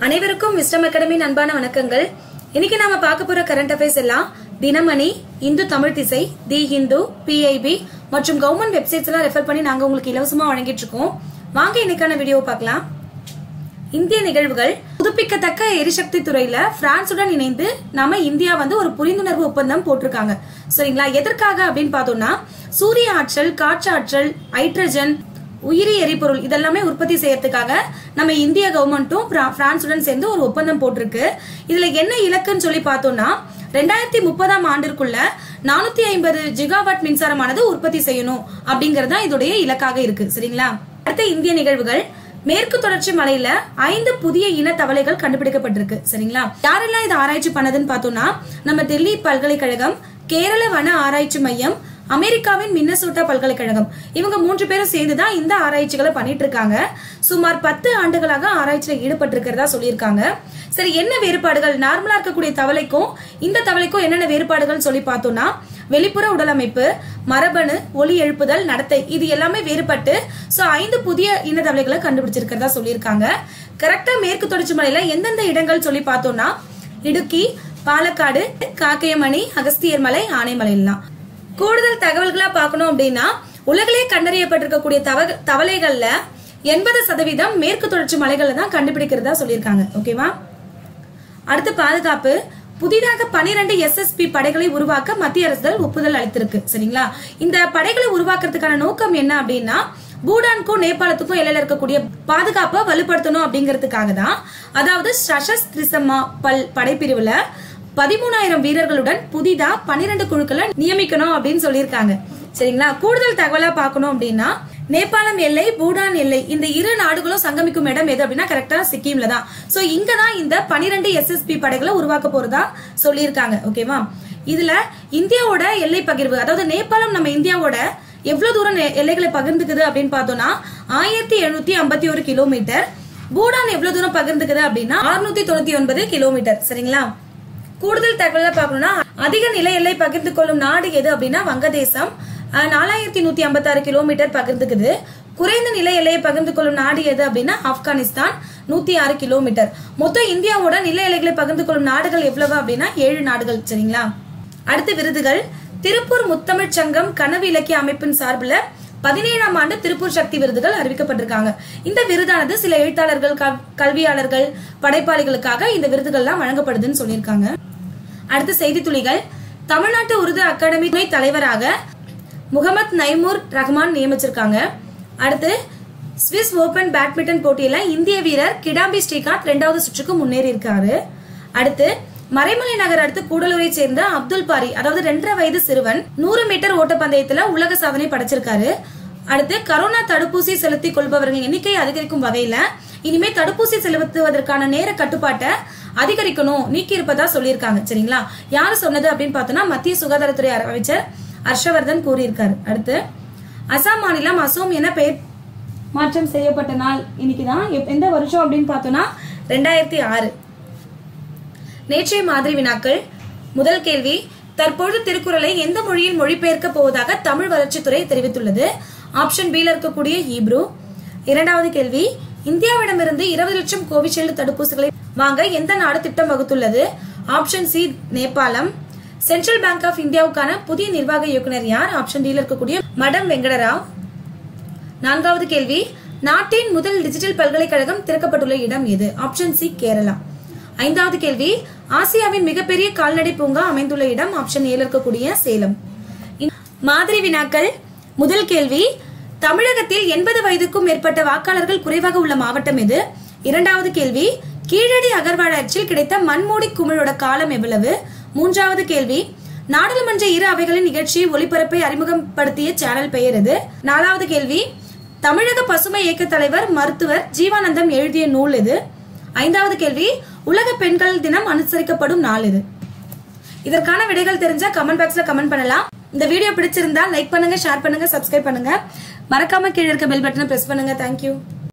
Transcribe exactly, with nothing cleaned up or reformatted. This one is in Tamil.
அனைவருக்கும் விஸ்டம் அகாடமி அன்பான வணக்கங்கள். இன்னைக்கு நாம பார்க்க போற கரண்ட் அஃபேர்ஸ் எல்லாம் தினமணி, இந்து தமிழ் திசை, தி ஹிந்து, பிஐபி மற்றும் கவர்மெண்ட் வெப்சைட்ஸ் எல்லாம் ரெஃபர் பண்ணி நாங்க உங்களுக்கு இலவசமா வழங்கிட்டு இருக்கோம். வாங்க இன்னைக்கான வீடியோ பார்க்கலாம். இந்திய நிகழ்வுகள். புதுப்பிக்கத்தக்க எரிசக்தி துறையில பிரான்சுடன் இணைந்து நாம இந்தியா வந்து ஒரு புரிந்துணர்வு ஒப்பந்தம் போட்டிருக்காங்க. சரிங்களா? எதற்காக அப்படின்னு பார்த்தோம்னா, சூரிய ஆற்றல், காற்று ஆற்றல், ஹைட்ரஜன், உயிரி எரிபொருள் இதெல்லாமே உற்பத்தி செய்யறதுக்காக நம்ம இந்திய கவர்மெண்ட்டும் பிரான்சுடன் சேர்ந்து ஒரு ஒப்பந்தம் போட்டிருக்கு. இதுல என்ன இலக்குன்னு சொல்லி பார்த்தோம்னா, ரெண்டாயிரத்தி முப்பதாம் ஆண்டிற்குள்ள நானூத்தி ஐம்பது ஜிகாவாட் மின்சாரமானது உற்பத்தி செய்யணும் அப்படிங்கறதா இதோடைய இலக்காக இருக்கு. சரிங்களா? அடுத்த இந்திய நிகழ்வுகள். மேற்கு தொடர்ச்சி மலையில ஐந்து புதிய இன தவளைகள் கண்டுபிடிக்கப்பட்டிருக்கு. சரிங்களா? யாரெல்லாம் இதை ஆராய்ச்சி பண்ணதுன்னு பார்த்தோம்னா, நம்ம டெல்லி பல்கலைக்கழகம், கேரள வன ஆராய்ச்சி மையம், அமெரிக்காவின் மின்னசோட்டா பல்கலைக்கழகம், இவங்க மூன்று பேரும் சேர்ந்துதான் இந்த ஆராய்ச்சிகளை பண்ணிட்டு இருக்காங்க. சுமார் பத்து ஆண்டுகளாக ஆராய்ச்சியில ஈடுபட்டு இருக்கிறதா சொல்லியிருக்காங்க. சரி, என்ன வேறுபாடுகள்? நார்மலா இருக்கக்கூடிய தவளைக்கும் இந்த தவளைக்கும் என்னென்ன வேறுபாடுகள் சொல்லி பார்த்தோம்னா, வெளிப்புற உடலமைப்பு, மரபணு, ஒலி எழுப்புதல், நடத்தை, இது எல்லாமே வேறுபட்டு சோ ஐந்து புதிய இன தவளைகளை கண்டுபிடிச்சிருக்கிறதா சொல்லியிருக்காங்க. கரெக்டா மேற்கு தொடர்ச்சி மலையில எந்தெந்த இடங்கள் சொல்லி பார்த்தோம்னா, இடுக்கி, பாலக்காடு, காக்கையமணி, அகஸ்தியர் மலை, ஆனைமலை எல்லாம். கூடுதல் தகவல்களா பார்க்கணும் அப்படின்னா, உலகிலே கண்டறியப்பட்டிருக்கக்கூடிய தவளைகள்ல எண்பது சதவீதம் மேற்கு தொடர்ச்சி மலைகள்ல தான் கண்டுபிடிக்கிறதா சொல்லியிருக்காங்க. ஓகேவா? அடுத்து பாதுகாப்பு. புதிதாக பனிரெண்டு எஸ் எஸ் பி படைகளை உருவாக்க மத்திய அரசு ஒப்புதல் அளித்திருக்கு. சரிங்களா? இந்த படைகளை உருவாக்குறதுக்கான நோக்கம் என்ன அப்படின்னா, பூடானுக்கும் நேபாளத்துக்கும் எல்லையில இருக்கக்கூடிய பாதுகாப்பை வலுப்படுத்தணும் அப்படிங்கறதுக்காக தான். அதாவது சசஸ்திரிசமா பல் படைப்பிரிவுல பதிமூணாயிரம் வீரர்களுடன் புதிதா பன்னிரண்டு குழுக்களை நியமிக்கணும் அப்படின்னு சொல்லியிருக்காங்க. சரிங்களா? கூடுதல் தகவலா பார்க்கணும் அப்படின்னா, நேபாளம் எல்லை, பூடான் எல்லை, இந்த இரு நாடுகளும் சங்கமிக்கும் இடம் எது அப்படின்னா கரெக்டா சிக்கிம்ல தான். சோ இங்கதான் இந்த பன்னிரண்டு எஸ் எஸ் பி படைகளை உருவாக்க போறதா சொல்லியிருக்காங்க. ஓகேவா? இதுல இந்தியாவோட எல்லை பகிர்வு, அதாவது நேபாளம் நம்ம இந்தியாவோட எவ்வளவு தூரம் எல்லைகளை பகிர்ந்துக்குது அப்படின்னு பார்த்தோம்னா ஆயிரத்தி எழுநூத்தி ஐம்பத்தி ஒரு கிலோமீட்டர். பூடான் எவ்வளவு தூரம் பகிர்ந்துக்குது அப்படின்னா அறுநூத்தி தொண்ணூத்தி ஒன்பது கிலோமீட்டர். சரிங்களா? கூடுதல் தகவலை பார்க்கணும்னா, அதிக நில எல்லை பகிர்ந்து கொள்ளும் நாடு எது அப்படின்னா வங்கதேசம், நாலாயிரத்தி நூத்தி ஐம்பத்தி ஆறு கிலோமீட்டர் பகிர்ந்துக்குது. குறைந்த நில எல்லையை பகிர்ந்து கொள்ளும் நாடு எது அப்படின்னா ஆப்கானிஸ்தான், நூத்தி ஆறு கிலோமீட்டர். மொத்தம் இந்தியாவோட நில எல்லைகளை பகிர்ந்து கொள்ளும் நாடுகள் எவ்வளவு அப்படின்னா ஏழு நாடுகள். சரிங்களா? அடுத்து விருதுகள். திருப்பூர் முத்தமிழ் சங்கம் கனவு இலக்கிய அமைப்பின் சார்பில் பதினேழாம் ஆண்டு திருப்பூர் சக்தி விருதுகள் அறிவிக்கப்பட்டிருக்காங்க. இந்த விருதானது சில எழுத்தாளர்கள், கல்வியாளர்கள், படைப்பாளிகளுக்காக இந்த விருதுகள்லாம் வழங்கப்படுதுன்னு சொல்லியிருக்காங்க. அடுத்து செய்தி துளிகள். தமிழ்நாட்டு உருது அகாடமி துணை தலைவராக முகமது நைமூர் ரஹ்மான் நியமிச்சிருக்காங்க. அடுத்து ஸ்விஸ் ஓபன் பேட்மிண்டன் போட்டியில இந்திய வீரர் கிடாம்பி ஸ்ரீகாந்த் இரண்டாவது சுற்றுக்கு முன்னேறி இருக்காரு. அடுத்து மறைமலை நகர் அடுத்து கூடலூரை சேர்ந்த அப்துல் பாரி, அதாவது ரெண்டரை வயது சிறுவன் நூறு மீட்டர் ஓட்டப்பந்தயத்துல உலக சாதனை படைச்சிருக்காரு. அடுத்து கரோனா தடுப்பூசி செலுத்திக் கொள்பவர்கள் எண்ணிக்கை அதிகரிக்கும் வகையில இனிமே தடுப்பூசி செலுத்துவதற்கான நேர கட்டுப்பாட்டை அதிகரிக்கணும், நீக்கி இருப்பதா சொல்லியிருக்காங்க. சரிங்களா? யாரு சொன்னது அப்படின்னு பார்த்தோம்னா மத்திய சுகாதாரத்துறை அமைச்சர் ஹர்ஷவர்தன் கூறியிருக்காரு. அடுத்து அசாம் மாநிலம் அசோம் என பெயர் மாற்றம் செய்யப்பட்ட நாள் இன்னைக்குதான். எந்த வருஷம் அப்படின்னு பார்த்தோம்னா ரெண்டாயிரத்தி ஆறு. நேற்றைய மாதிரி வினாக்கள். முதல் கேள்வி, தற்பொழுது திருக்குறளை எந்த மொழியில் மொழிபெயர்க்க போவதாக தமிழ் வளர்ச்சித்துறை தெரிவித்துள்ளது? ஆப்ஷன் பி ல இருக்கக்கூடிய ஹீப்ரு. இரண்டாவது கேள்வி, இந்தியாவிடமிருந்து இருபது லட்சம் கோவிஷீல்டு தடுப்பூசிகளை வாங்க எந்த நாடு திட்டம் வகுத்துள்ளது? ஆப்ஷன் சி நேபாளம். சென்ட்ரல் பேங்க் ஆஃப் இந்தியாவுக்கான புதிய நிர்வாக இயக்குனர் யார்? ஆப்ஷன் டி ல இருக்கக்கூடிய மடம் வெங்கடராவ். நான்காவது கேள்வி, நாட்டின் முதல் டிஜிட்டல் பல்கலைக்கழகம் திறக்கப்பட்டுள்ள இடம் எது? Option C Kerala. ஐந்தாவது கேள்வி, ஆசியாவின் மிகப்பெரிய கால்நடை பூங்கா அமைந்துள்ள இடம்? ஆப்ஷன் ஏ ல இருக்கக்கூடிய சேலம். மாதிரி வினாக்கள். முதல் கேள்வி, தமிழகத்தில் எண்பது வயதுக்கும் மேற்பட்ட வாக்காளர்கள் குறைவாக உள்ள மாவட்டம் எது? இரண்டாவது கேள்வி, கீழடி அகழ்வாராய்ச்சியில் கிடைத்த மண்மூடி குமிழோட காலம் எவ்வளவு? மூன்றாவது கேள்வி, நாடாளுமன்ற இரு அவைகளின் நிகழ்ச்சி ஒளிபரப்பை அறிமுகப்படுத்திய சேனல் பெயர் எது? நாலாவது கேள்வி, தமிழக பசுமை இயக்க தலைவர் மருத்துவர் ஜீவானந்தம் எழுதிய நூல் எது? ஐந்தாவது கேள்வி, உலக பெண்கள் தினம் அனுசரிக்கப்படும் நாள் எது? இதற்கான விடைகள் தெரிஞ்சா கமெண்ட் பாக்ஸ்ல கமெண்ட் பண்ணலாம். இந்த வீடியோ பிடிச்சிருந்தா லைக் பண்ணுங்க, ஷேர் பண்ணுங்க, சப்ஸ்கிரைப் பண்ணுங்க. மறக்காம கீழே இருக்க பெல் பட்டனை பிரஸ் பண்ணுங்க. தேங்க்யூ.